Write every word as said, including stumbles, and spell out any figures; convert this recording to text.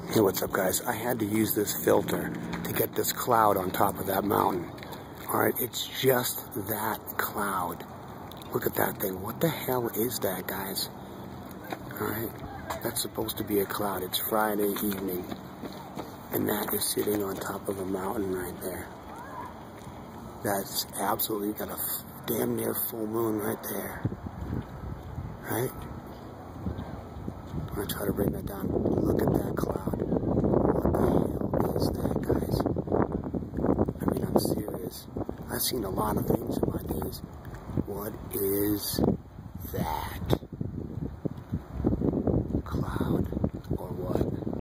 Hey, what's up, guys? I had to use this filter to get this cloud on top of that mountain. Alright, it's just that cloud. Look at that thing. What the hell is that, guys? Alright, that's supposed to be a cloud. It's Friday evening, and that is sitting on top of a mountain right there. That's absolutely got a damn near full moon right there. Right? I'm going to try to bring that down. Look at that cloud. What the hell is that, guys? I mean, I'm serious. I've seen a lot of things in my days. What is that?